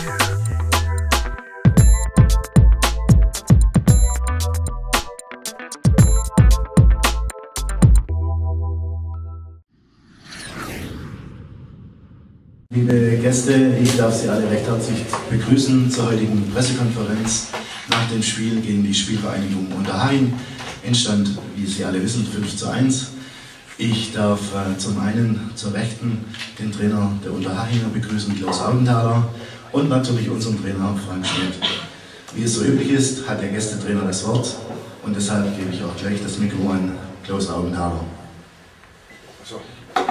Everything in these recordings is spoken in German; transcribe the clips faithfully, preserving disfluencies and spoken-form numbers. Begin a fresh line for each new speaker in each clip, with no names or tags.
Liebe Gäste, ich darf Sie alle recht herzlich begrüßen zur heutigen Pressekonferenz nach dem Spiel gegen die Spielvereinigung Unterhaching. Endstand, wie Sie alle wissen, fünf zu eins. Ich darf äh, zum einen zur Rechten den Trainer der Unterhachinger begrüßen, Klaus Augenthaler, und natürlich unseren Trainer Frank Schmidt. Wie es so üblich ist, hat der Gästetrainer das Wort und deshalb gebe ich auch gleich das Mikro an Klaus Augenthaler.
So.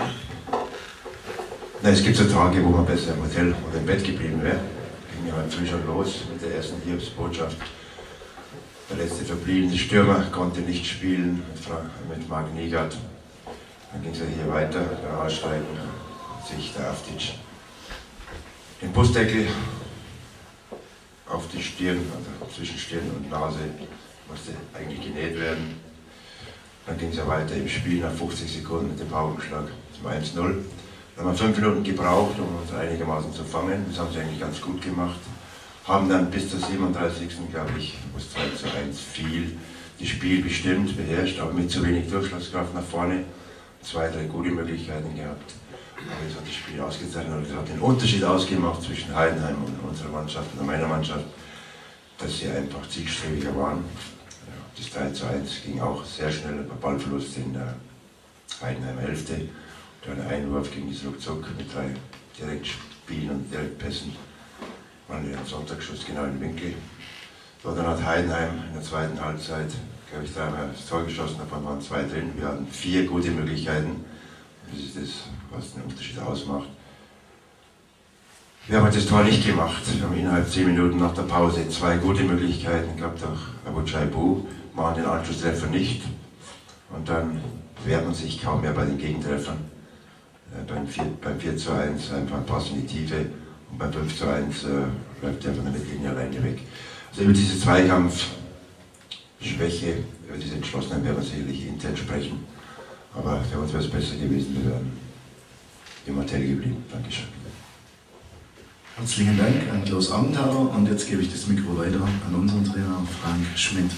Na, es gibt so Tage, wo man besser im Hotel oder im Bett geblieben wäre. Ging ja halt früh schon los mit der ersten Hiobsbotschaft. Der letzte verbliebene Stürmer konnte nicht spielen mit Marc Niegert. Dann ging es ja hier weiter, beim Aussteigen sich der Aftic den Busdeckel auf die Stirn, also zwischen Stirn und Nase, musste eigentlich genäht werden. Dann ging es ja weiter im Spiel nach fünfzig Sekunden mit dem Paukenschlag zum eins zu null. Dann haben wir fünf Minuten gebraucht, um uns einigermaßen zu fangen. Das haben sie eigentlich ganz gut gemacht. Haben dann bis zur siebenunddreißigsten glaube ich, wo es zwei zu eins fiel, das Spiel bestimmt, beherrscht, aber mit zu wenig Durchschlagskraft nach vorne. Zwei, drei gute Möglichkeiten gehabt. Aber es hat das Spiel ausgezeichnet und es hat den Unterschied ausgemacht zwischen Heidenheim und unserer Mannschaft und meiner Mannschaft, dass sie einfach zielstrebiger waren. Ja, das drei zu eins ging auch sehr schnell, bei Ballverlust in der Heidenheimer Hälfte. Ein Einwurf ging es ruckzuck mit drei Direktspielen und Direktpässen. Mal einen Sonntagsschuss genau in den Winkel. So, dann hat Heidenheim in der zweiten Halbzeit, glaube ich, dreimal das Tor geschossen, davon waren zwei drin. Wir hatten vier gute Möglichkeiten. Das ist das, was den Unterschied ausmacht. Wir haben das Tor nicht gemacht. Wir haben innerhalb zehn Minuten nach der Pause zwei gute Möglichkeiten gehabt, auch Abu Chaibu, machen den Anschlusstreffer nicht. Und dann wehrt man sich kaum mehr bei den Gegentreffern. Beim vier, beim vier zu eins einfach ein Pass in die Tiefe und beim fünf zu eins äh, bleibt er von der Mittellinie alleine weg. Also über diese Zweikampfschwäche, über diese Entschlossenheit werden wir sicherlich intern sprechen. Aber für uns wäre es besser gewesen, wir wären im Hotel geblieben. Dankeschön.
Herzlichen Dank an Klaus Augenthaler und jetzt gebe ich das Mikro weiter an unseren Trainer Frank Schmidt.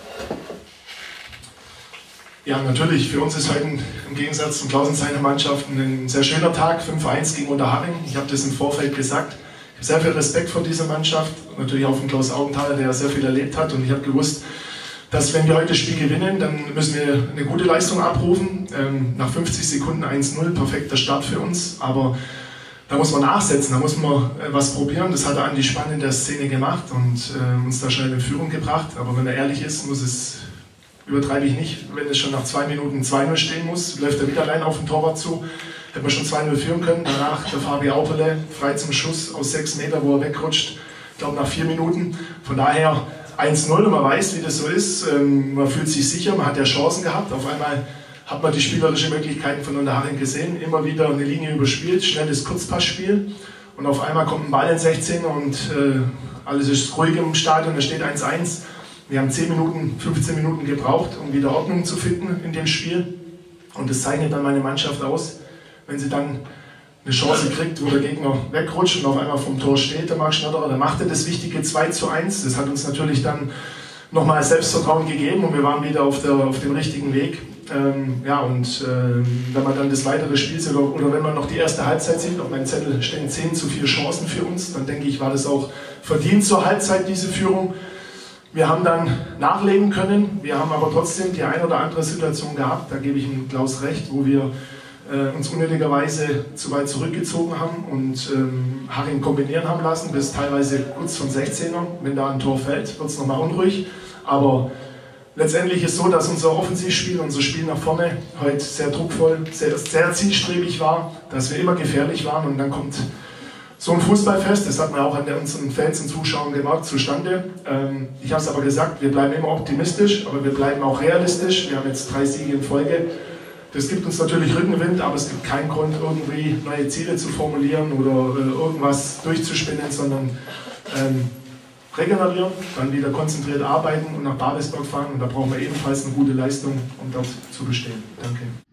Ja, natürlich, für uns ist heute im Gegensatz zum Klaus und seiner Mannschaft ein sehr schöner Tag, fünf eins gegen Unterhaching. Ich habe das im Vorfeld gesagt. Ich habe sehr viel Respekt vor dieser Mannschaft, natürlich auch von Klaus Augenthaler, der sehr viel erlebt hat. Und ich habe gewusst, dass wenn wir heute das Spiel gewinnen, dann müssen wir eine gute Leistung abrufen. Ähm, nach fünfzig Sekunden eins zu null, perfekter Start für uns. Aber da muss man nachsetzen, da muss man äh, was probieren. Das hat Andi Spann in der Szene gemacht und äh, uns da schnell in Führung gebracht. Aber wenn er ehrlich ist, muss es... Übertreibe ich nicht, wenn es schon nach zwei Minuten zwei null stehen muss, läuft er wieder allein auf den Torwart zu. Hätte man schon zwei null führen können. Danach der Fabi Auperle frei zum Schuss aus sechs Meter, wo er wegrutscht. Ich glaube nach vier Minuten. Von daher eins zu null und man weiß, wie das so ist. Man fühlt sich sicher, man hat ja Chancen gehabt. Auf einmal hat man die spielerischen Möglichkeiten von Unterhaching gesehen. Immer wieder eine Linie überspielt, schnelles Kurzpassspiel. Und auf einmal kommt ein Ball in den sechzehner und äh, alles ist ruhig im Stadion, da steht eins eins. Wir haben zehn Minuten, fünfzehn Minuten gebraucht, um wieder Ordnung zu finden in dem Spiel. Und das zeichnet dann meine Mannschaft aus, wenn sie dann eine Chance kriegt, wo der Gegner wegrutscht und auf einmal vom Tor steht, der Marc Schnatterer, dann macht er das wichtige zwei zu eins. Das hat uns natürlich dann nochmal Selbstvertrauen gegeben und wir waren wieder auf, der, auf dem richtigen Weg. Ähm, ja, und äh, wenn man dann das weitere Spiel sieht, oder, oder wenn man noch die erste Halbzeit sieht, auf meinem Zettel stehen zehn zu vier Chancen für uns, dann denke ich, war das auch verdient zur Halbzeit, diese Führung. Wir haben dann nachlegen können, wir haben aber trotzdem die ein oder andere Situation gehabt, da gebe ich dem Klaus recht, wo wir äh, uns unnötigerweise zu weit zurückgezogen haben und ähm, Haching kombinieren haben lassen, bis teilweise kurz vom sechzehner. Wenn da ein Tor fällt, wird es nochmal unruhig. Aber letztendlich ist es so, dass unser Offensivspiel, unser Spiel nach vorne heute sehr druckvoll, sehr, sehr zielstrebig war, dass wir immer gefährlich waren und dann kommt so ein Fußballfest, das hat man auch an unseren Fans und Zuschauern gemerkt, zustande. Ähm, ich habe es aber gesagt, wir bleiben immer optimistisch, aber wir bleiben auch realistisch. Wir haben jetzt drei Siege in Folge. Das gibt uns natürlich Rückenwind, aber es gibt keinen Grund, irgendwie neue Ziele zu formulieren oder äh, irgendwas durchzuspinnen, sondern ähm, regenerieren, dann wieder konzentriert arbeiten und nach Babelsberg fahren. Und da brauchen wir ebenfalls eine gute Leistung, um dort zu bestehen. Danke.